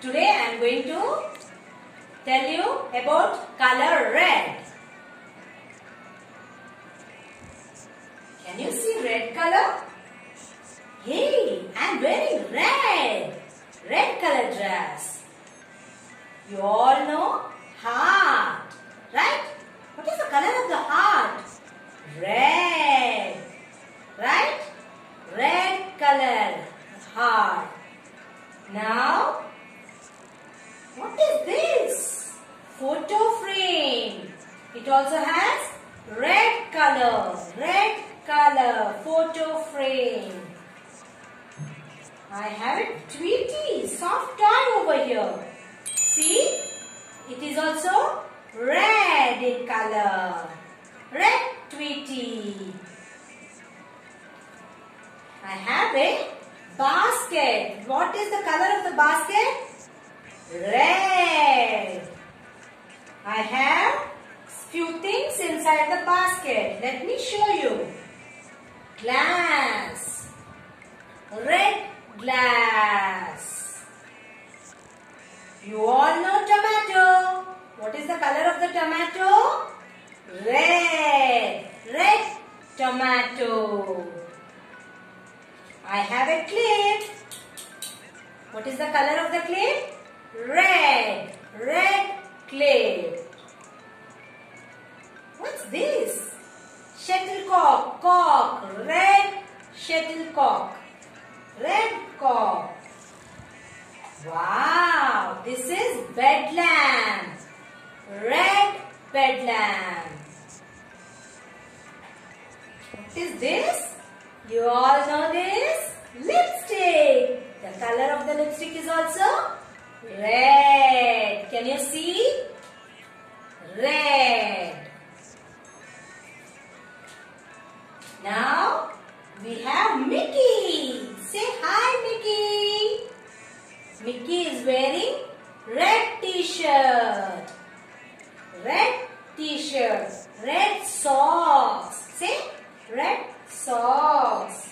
Today I am going to tell you about color red. Can you see red color? Hey, I am wearing red. Red color dress. You all know heart, right? What is the color of the heart? Red, right? Red color heart. Now, what is this? Photo frame. It also has red color photo frame. I have a Tweety soft toy over here. See, it is also red in color. Red Tweety. I have a basket. What is the color of the basket? Red. I have few things inside the basket. Let me show you. Glass. Red glass. You all know tomato. What is the color of the tomato? Red. Red tomato. I have a clip. What is the color of the clip? Red. Red clip. What's this? Shuttlecock. Cock. Red shuttlecock. Red cock. Wow. This is bed lamp. Red bed lamp. What is this? You all know this? Lipstick. The color of the lipstick is also red. Can you see? Red. Now we have Mickey. Say hi, Mickey. Mickey is wearing red t-shirt. Red t-shirt. Red socks. Say red socks.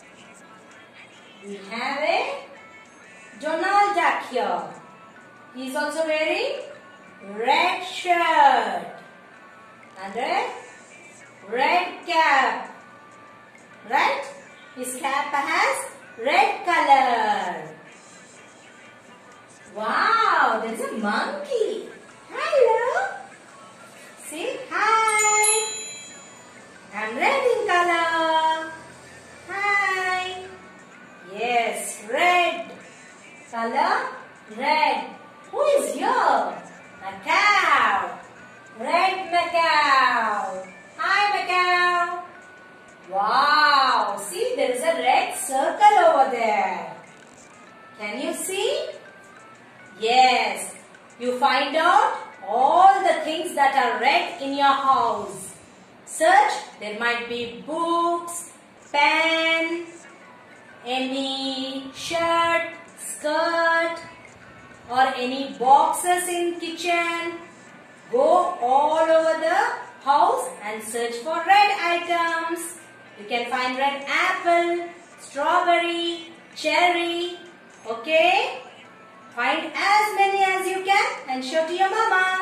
We have a Donald Duck here. He is also wearing red shirt and a red cap. Right? His cap has red color. Wow, there's a monkey. Hello. Say hi. I'm red in color. Hi. Yes, red. Color red. Who is here? A cow. Red Macau. Hi, Macau. Wow. See, there is a red circle over there. Can you see? Yes. You find out all the things that are red in your house. Search. There might be books, pen, any shirt, skirt, or any boxes in kitchen. Go all over the house and search for red items. You can find red apple, strawberry, cherry. Okay? Find as many as you can and show to your mama.